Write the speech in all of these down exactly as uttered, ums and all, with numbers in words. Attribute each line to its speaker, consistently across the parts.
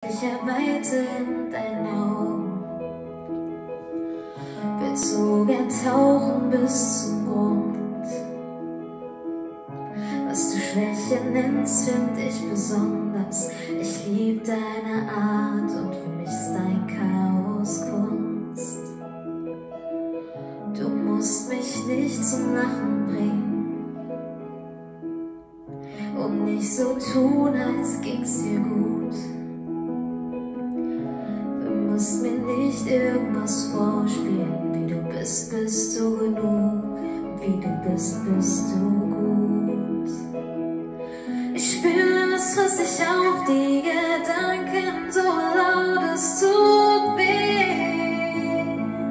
Speaker 1: dich erweitern in deinen Augen. Will so gern tauchen bis zum Grund. Was du Schwäche nennst, find ich besonders. Ich lieb deine Art und für mich ist dein Chaos Kunst. Du musst mich nicht zum Lachen bringen und nicht so tun, als ging's dir gut. Du musst mir nicht irgendwas vorspielen. Wie du bist, bist du genug. Wie du bist, bist du gut. Ich spüre, es frisst sich auf, die Gedanken so laut, es tut weh.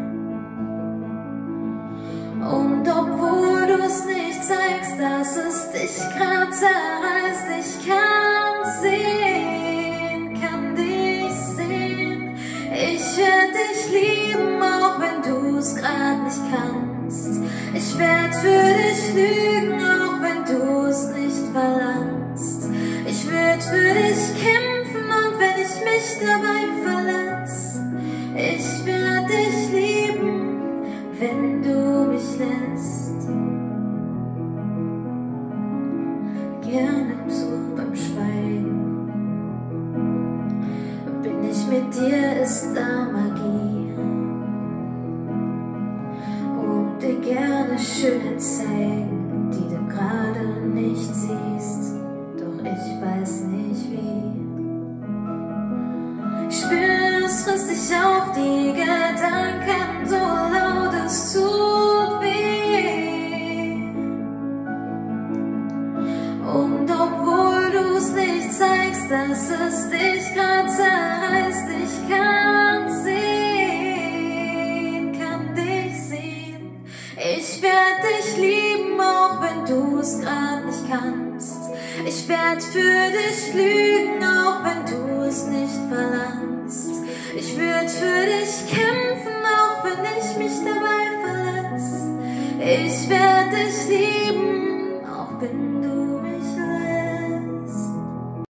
Speaker 1: Und obwohl du es nicht zeigst, dass es dich grad zerreißt, ich kann sehen, kann dich sehen. Ich werd dich lieben, auch wenn du es grad nicht kannst. Ich werd für dich lügen, auch wenn du es nicht verlangst. Ich werd für dich kämpfen, und wenn ich mich dabei verletz. Ich werd dich lieben, wenn du mich lässt. Gerne zu beim Schweigen. Bin ich mit dir, ist da Magie. Und dir gerne Schönheit zeigen, die du gerade nicht siehst. Doch ich weiß nicht wie. Ich spüre, es frisst dich auf, die Gedanken so laut, es tut weh. Und obwohl du es nicht zeigst, dass es dich grad zerreißt, ich kann sehen, kann dich sehen. Ich werd dich lieben, auch wenn du es grad nicht kannst. Ich werd für dich lügen, auch wenn du es nicht verlangst. Ich werd für dich kämpfen, auch wenn ich mich dabei verletz. Ich werd dich lieben, auch wenn